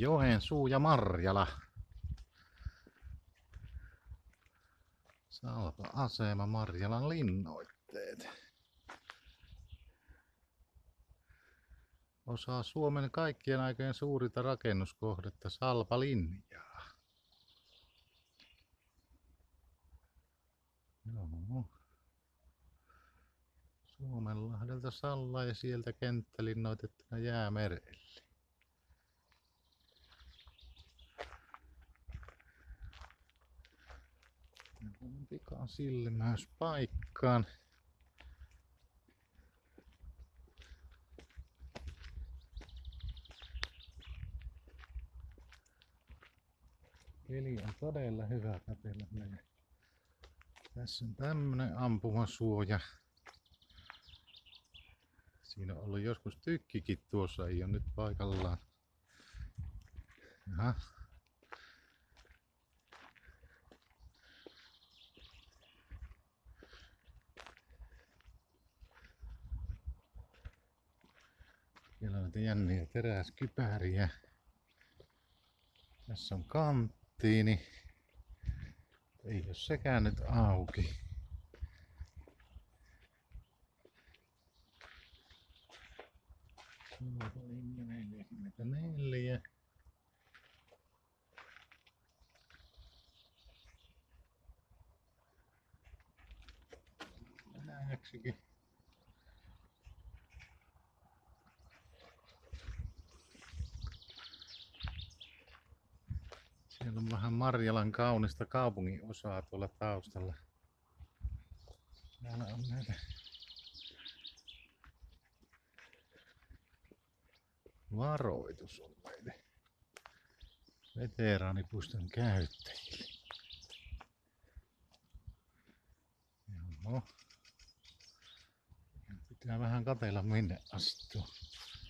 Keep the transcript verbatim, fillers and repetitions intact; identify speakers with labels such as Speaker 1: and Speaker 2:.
Speaker 1: Joensuu ja Marjala. Salpa-asema, Marjalan linnoitteet. Osa Suomen kaikkien aikojen suurinta rakennuskohdetta Salpalinjaa. Joo. Suomenlahdelta Sallaan ja sieltä kenttälinnoitettuna Jäämerelle. Pikan silmäys paikkaan. Keli on todella hyvä katsella meidän. Tässä on tämmönen ampumasuoja. Siinä on ollut joskus tykkikin tuossa, ei ole nyt paikallaan. Jaha. Siellä on näitä jänniä teräskypäriä. Tässä on kanttiini. Ei ole sekään nyt auki. Linja neljäkymmentäneljä. Venäjäksikin. Siellä on vähän Marjalan kaunista kaupungin osaa tuolla taustalla. Täällä on näitä varoitus on meille veteraanipuiston käyttäjille. Joo. Pitää vähän katsella minne astuu.